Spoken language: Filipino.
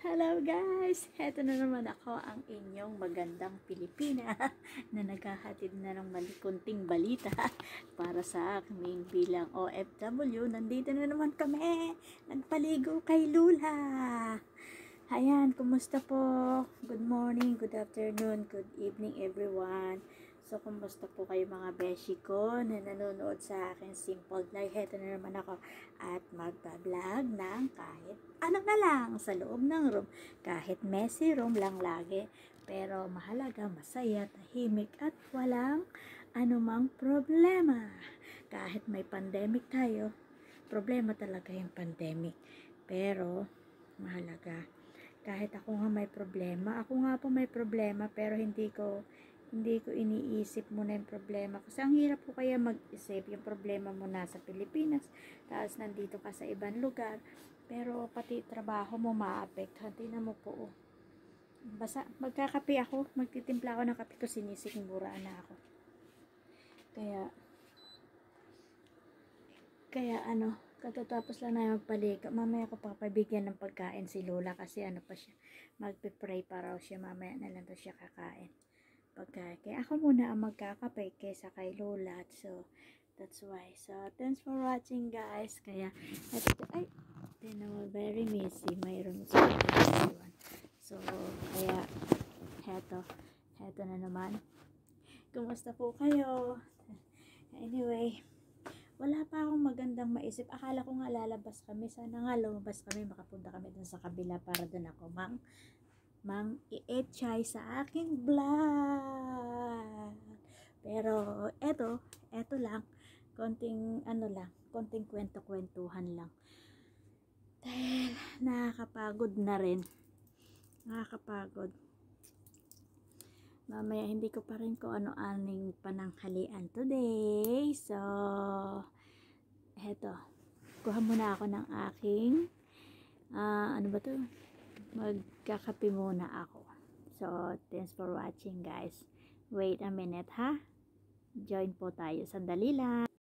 Hello guys! Heto na naman ako, ang inyong magandang Pilipina na naghahatid na ng kunting balita para sa akin bilang OFW. Nandito na naman kami, nagpaligo kay Lula. Ayan, kumusta po? Good morning, good afternoon, good evening everyone. So, kumusta po kayo mga beshi ko na nanonood sa akin simple vlog? Heto na naman ako at magbablog ng kahit ano na lang sa loob ng room. Kahit messy room lang lagi. Pero mahalaga, masaya, tahimik at walang anumang problema. Kahit may pandemic tayo, problema talaga yung pandemic. Pero mahalaga. Kahit ako nga may problema, ako nga po may problema pero hindi ko iniisip muna yung problema. Kasi ang hirap po kaya mag-isip yung problema mo nasa Pilipinas, tapos nandito ka sa ibang lugar, pero pati trabaho mo maapektuhan. Tingnan mo po, oh. Basta magkakape ako, magtitimpla ako ng kape ko, sinisikmuraan na ako. Kaya katatapos lang na magpaligo. Mamaya ko papabigyan ng pagkain si Lola kasi pa siya, magpe-pray pa raw siya, mamaya na lang daw siya kakain. Kaya ako muna ang magkakape kaysa kay Lola. So, that's why. So, thanks for watching guys. Kaya, very messy. Mayroon sa one. So, kaya, heto na naman. Kumusta po kayo? Anyway, wala pa akong magandang maisip. Akala ko nga lalabas kami. Sana nga lumabas kami. Makapunta kami dun sa kabila para dun ako i-etchay sa aking vlog. Pero eto lang, konting konting kwento-kwentuhan lang. Dahil nakakapagod na rin. Nakakapagod. Mamaya hindi ko pa rin kung ano-aning pananghalian today. So, kuha muna ako ng aking magkakape muna ako. So, thanks for watching guys. Wait a minute ha. Join po tayo. Sandali lang.